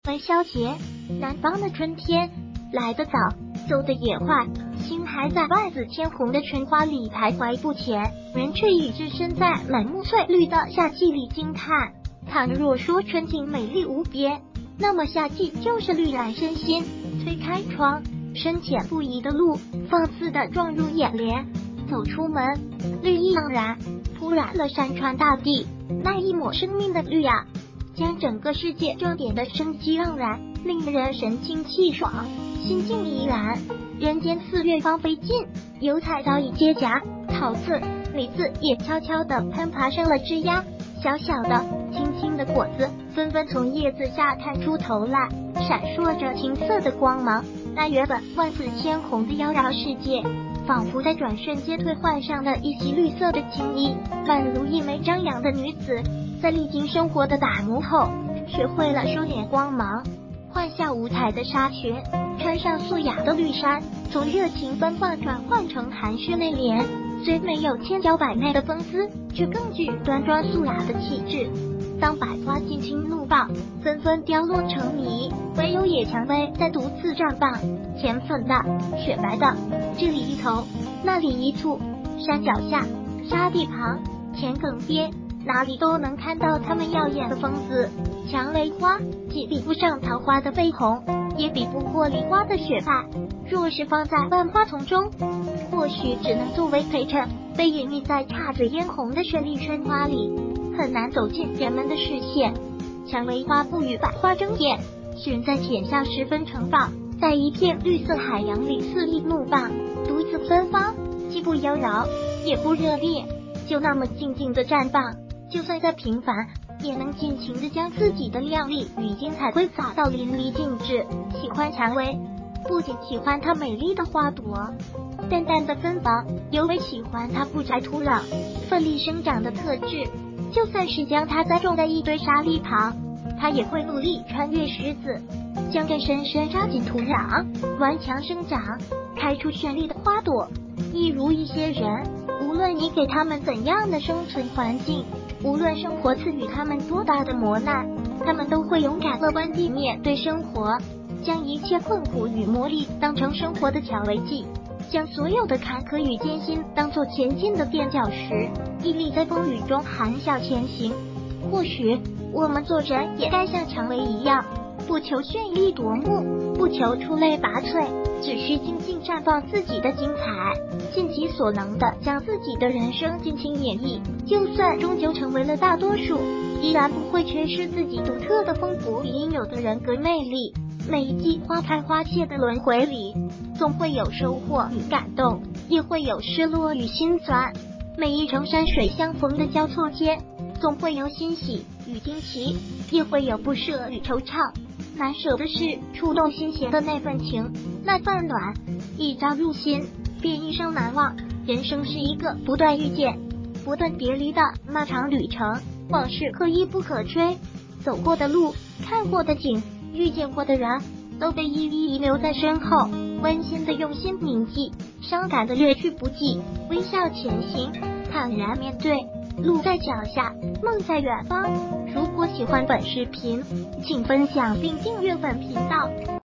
元宵节，南方的春天来得早，走得也快，心还在万紫千红的春花里徘徊不前，人却已置身在满目翠绿的夏季里惊叹。倘若说春景美丽无边，那么夏季就是绿染身心。推开窗，深浅不一的路放肆地撞入眼帘，走出门，绿意盎然，铺染了山川大地。那一抹生命的绿啊，将整个世界装点得生机盎然，令人神清气爽，心境怡然。人间四月芳菲尽，油菜早已结荚，桃子、李子也悄悄地攀爬上了枝桠，小小的、青青的果子纷纷从叶子下探出头来，闪烁着青色的光芒。那原本万紫千红的妖娆世界，仿佛在转瞬间退换上了一袭绿色的青衣，宛如一枚张扬的女子，在历经生活的打磨后，学会了收敛光芒，换下五彩的纱裙，穿上素雅的绿衫，从热情奔放转换成含蓄内敛，虽没有千娇百媚的风姿，却更具端庄素雅的气质。当百花尽情怒放，纷纷凋落成泥，唯有野蔷薇在独自绽放，浅粉的、雪白的，这里一头，那里一簇，山脚下、沙地旁、田埂边，哪里都能看到它们耀眼的风姿。蔷薇花既比不上桃花的绯红，也比不过梨花的雪白，若是放在万花丛中，或许只能作为陪衬，被隐匿在姹紫嫣红的绚丽春花里，很难走进人们的视线。蔷薇花不与百花争艳，寻在浅笑十分盛放，在一片绿色海洋里肆意怒放，独自芬芳，既不妖娆，也不热烈，就那么静静的绽放。就算再平凡，也能尽情地将自己的靓丽与精彩挥洒到淋漓尽致。喜欢蔷薇，不仅喜欢它美丽的花朵，淡淡的芬芳，尤为喜欢它不摘土壤、奋力生长的特质。就算是将它栽种在一堆沙砾旁，它也会努力穿越石子，将根深深扎进土壤，顽强生长，开出绚丽的花朵。一如一些人，无论你给他们怎样的生存环境，无论生活赐予他们多大的磨难，他们都会勇敢乐观地面对生活，将一切困苦与磨砺当成生活的调味剂，将所有的坎坷与艰辛当作前进的垫脚石，屹立在风雨中含笑前行。或许我们做人也该像蔷薇一样，不求绚丽夺目，不求出类拔萃，只需静静绽放自己的精彩，尽其所能的将自己的人生尽情演绎。就算终究成为了大多数，依然不会缺失自己独特的风骨与应有的人格魅力。每一季花开花谢的轮回里，总会有收获与感动，也会有失落与心酸。每一程山水相逢的交错间，总会有欣喜与惊奇，也会有不舍与惆怅。难舍的是触动心弦的那份情，那份暖，一朝入心，便一生难忘。人生是一个不断遇见、不断别离的漫长旅程，往事可一不可追，走过的路、看过的景、遇见过的人，都被一一遗留在身后。温馨的用心铭记，伤感的略去不计，微笑前行，坦然面对。路在脚下，梦在远方。如果喜欢本视频，请分享并订阅本频道。